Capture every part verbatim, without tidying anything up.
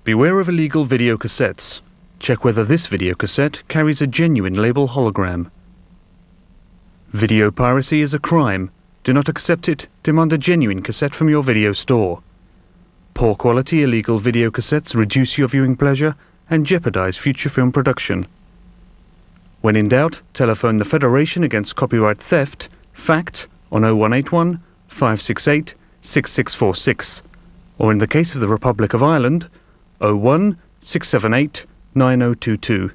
Beware of illegal video cassettes. Check whether this video cassette carries a genuine label hologram. Video piracy is a crime. Do not accept it. Demand a genuine cassette from your video store. Poor quality illegal video cassettes reduce your viewing pleasure and jeopardize future film production. When in doubt, telephone the Federation Against Copyright Theft, FACT, on oh one eight one, five six eight, six six four six, or in the case of the Republic of Ireland, oh one, six seven eight, nine oh two two.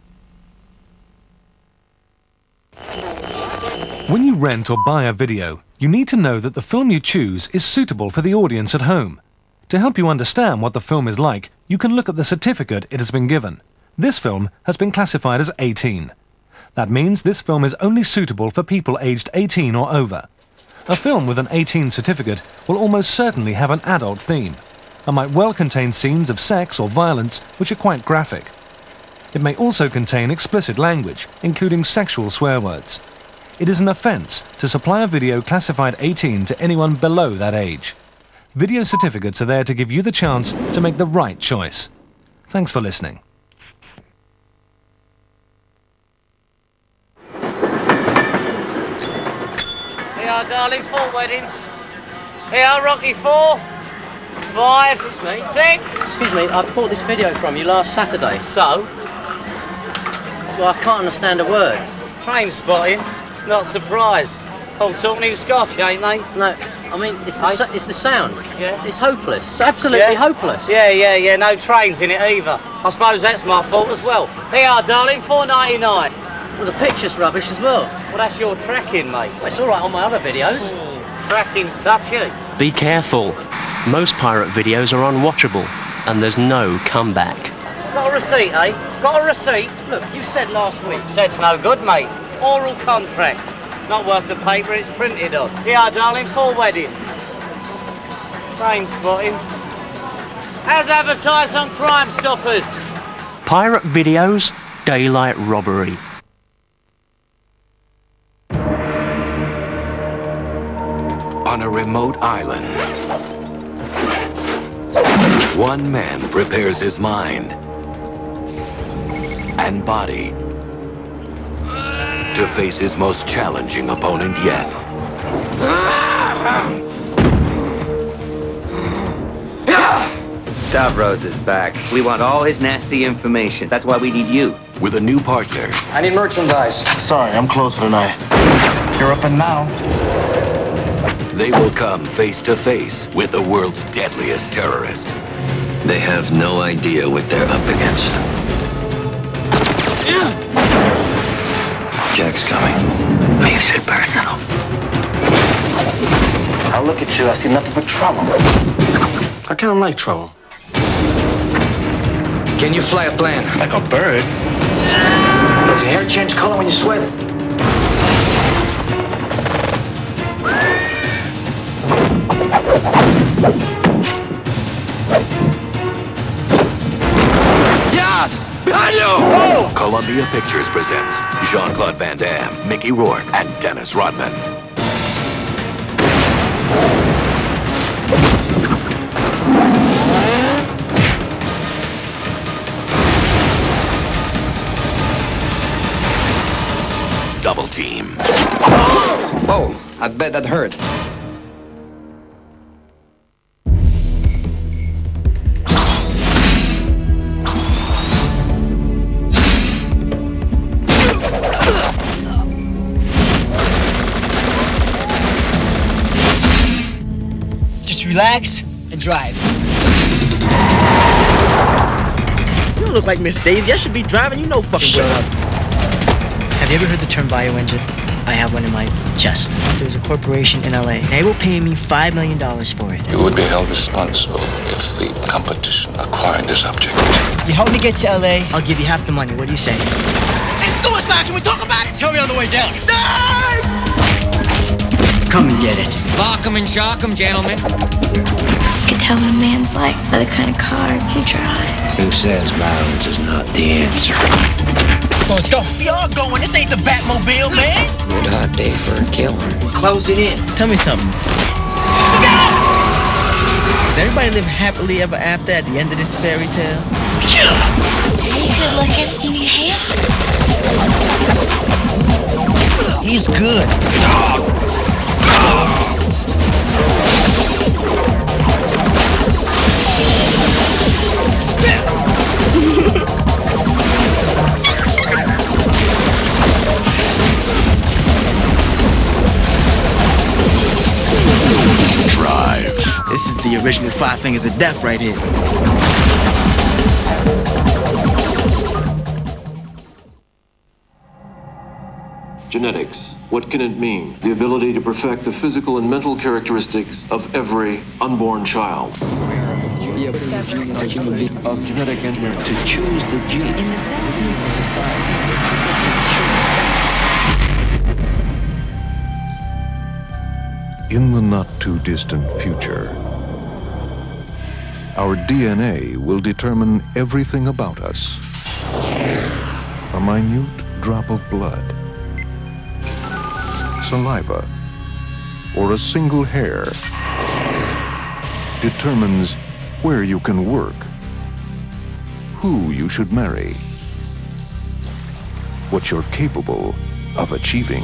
When you rent or buy a video, you need to know that the film you choose is suitable for the audience at home. To help you understand what the film is like, you can look at the certificate it has been given. This film has been classified as eighteen. That means this film is only suitable for people aged eighteen or over. A film with an eighteen certificate will almost certainly have an adult theme, and might well contain scenes of sex or violence which are quite graphic. It may also contain explicit language, including sexual swear words. It is an offence to supply a video classified eighteen to anyone below that age. Video certificates are there to give you the chance to make the right choice. Thanks for listening. Here are darling, four weddings. Here are Rocky four, five, six. Excuse me, I bought this video from you last Saturday. So? Well, I can't understand a word. Train spotting? Not surprised. All talking Scotch, ain't they? No, I mean, it's the, I... so, it's the sound. Yeah. It's hopeless. It's absolutely yeah. hopeless. Yeah, yeah, yeah, no trains in it either. I suppose that's my fault as well. Here are darling, four ninety-nine. Well, the picture's rubbish as well. Well, that's your tracking, mate. Well, it's all right on my other videos. Oh, tracking's touchy. Be careful. Most pirate videos are unwatchable, and there's no comeback. Got a receipt, eh? Got a receipt? Look, you said last week. Said's no good, mate. Oral contract. Not worth the paper it's printed on. Here, darling, four weddings. Train spotting. As advertised on Crime Stoppers. Pirate videos, daylight robbery. On a remote island, one man prepares his mind and body to face his most challenging opponent yet. Stavros is back. We want all his nasty information. That's why we need you. With a new partner. I need merchandise. Sorry, I'm closer tonight. You're up and now. They will come face to face with the world's deadliest terrorist. They have no idea what they're up against. Jack's coming. Makes it personal. I look at you, I see nothing but trouble. I kind of like trouble. Can you fly a plane? Like a bird? Does your hair change color when you sweat? Yes! Behind you! Oh! Columbia Pictures presents Jean-Claude Van Damme, Mickey Rourke, and Dennis Rodman. Double Team. Oh, I bet that hurt. Just relax and drive. You don't look like Miss Daisy. I should be driving. You know fucking well. Have you ever heard the term bioengine? I have one in my chest. There's a corporation in L A. They will pay me five million dollars for it. You would be held responsible if the competition acquired this object. You help me get to L A, I'll give you half the money. What do you say? It's suicide! Can we talk about it? Tell me on the way down. No! Come and get it. Lock 'em and shock 'em, gentlemen. You can tell what a man's like by the kind of car he drives. Who says violence is not the answer? Let's go. We are going. This ain't the Batmobile, man. Good hot day for a killer. We're closing in. Tell me something. Is Does everybody live happily ever after at the end of this fairy tale? Hey, good looking. You need a hand? He's good. Drive. This is the original Five Fingers of Death right here. Genetics. What can it mean? The ability to perfect the physical and mental characteristics of every unborn child. Of genetic engineering to choose the genes. In the not-too-distant future, our D N A will determine everything about us. A minute drop of blood, saliva, or a single hair determines where you can work, who you should marry, what you're capable of achieving.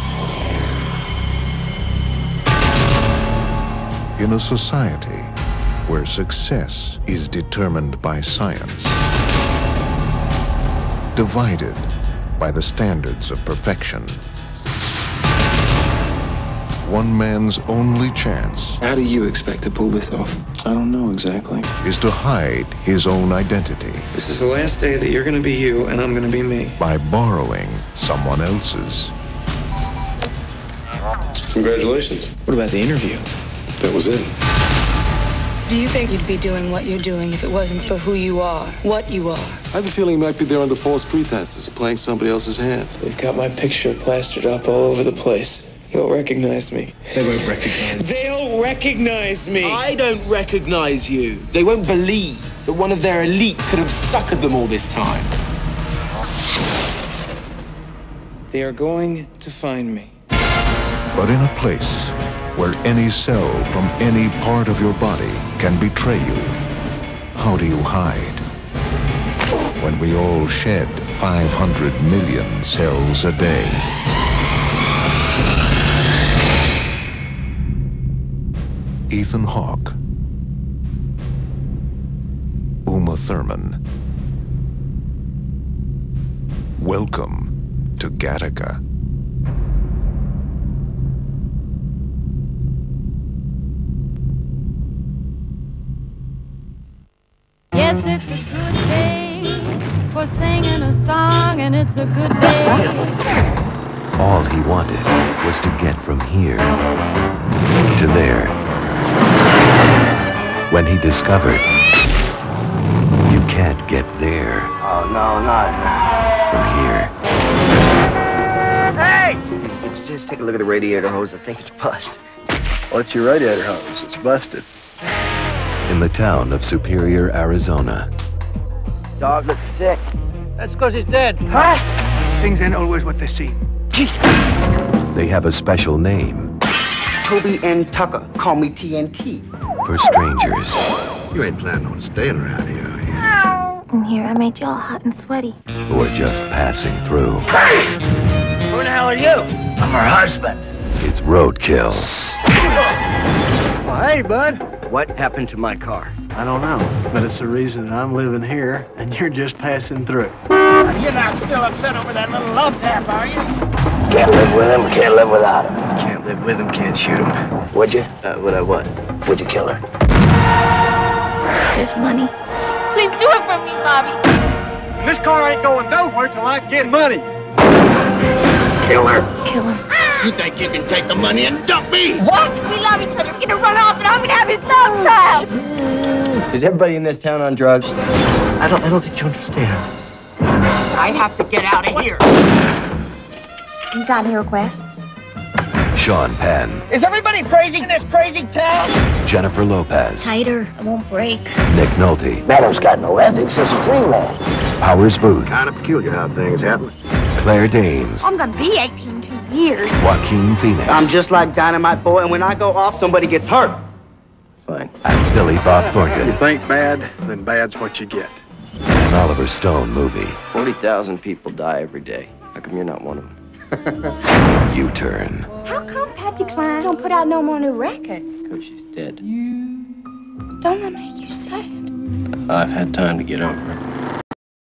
In a society where success is determined by science, divided by the standards of perfection, one man's only chance. How do you expect to pull this off? I don't know exactly. Is to hide his own identity. This is the last day that you're going to be you and I'm going to be me. By borrowing someone else's. Congratulations. What about the interview? That was it. Do you think you'd be doing what you're doing if it wasn't for who you are, what you are? I have a feeling he might be there under false pretenses, playing somebody else's hand. They've got my picture plastered up all over the place. They'll recognize me. They won't recognize me. They'll recognize me. I don't recognize you. They won't believe that one of their elite could have suckered them all this time. They are going to find me. But in a place where any cell from any part of your body can betray you, how do you hide? When we all shed five hundred million cells a day. Ethan Hawke, Uma Thurman. Welcome to Gattaca. Yes, it's a good day for singing a song, and it's a good day. All he wanted was to get from here to there. When he discovered you can't get there. Oh, no, not from here. Hey! Did you just take a look at the radiator hose? I think it's busted. What's your radiator hose? It's busted. In the town of Superior, Arizona. Dog looks sick. That's because he's dead. Huh? Things ain't always what they seem. They have a special name. Toby N. Tucker. Call me T N T. For strangers. You ain't planning on staying around here, are you? In here, I made you all hot and sweaty. Who are just passing through. Grace! Who the hell are you? I'm her husband. It's roadkill. Well, hey, bud. What happened to my car? I don't know, but it's the reason that I'm living here, and you're just passing through. You're not still upset over that little love tap, are you? Can't live with him, can't live without him. Can't live with him, can't shoot him. Would you? Uh, would I what? Would you kill her? There's money. Please do it for me, Bobby. This car ain't going nowhere till I get money. Kill her. Kill him. You think you can take the money and dump me? What? We love each other. We're gonna run off and I'm gonna have his love child. Is everybody in this town on drugs? I don't I don't think you understand. I have to get out of here. You got any requests? Sean Penn. Is everybody crazy in this crazy town? Jennifer Lopez. Tighter. I won't break. Nick Nolte. Madam's got no ethics. It's a free man. Powers Booth. Kind of peculiar how things happen. Claire Danes. I'm gonna be eighteen in two years. Joaquin Phoenix. I'm just like Dynamite Boy, and when I go off, somebody gets hurt. fine. And Billy Bob Thornton. You think bad, then bad's what you get. An Oliver Stone movie. forty thousand people die every day. How come you're not one of them? U-Turn. How come Patsy Cline don't put out no more new records? Because she's dead. Don't that make you sad? I've had time to get over it.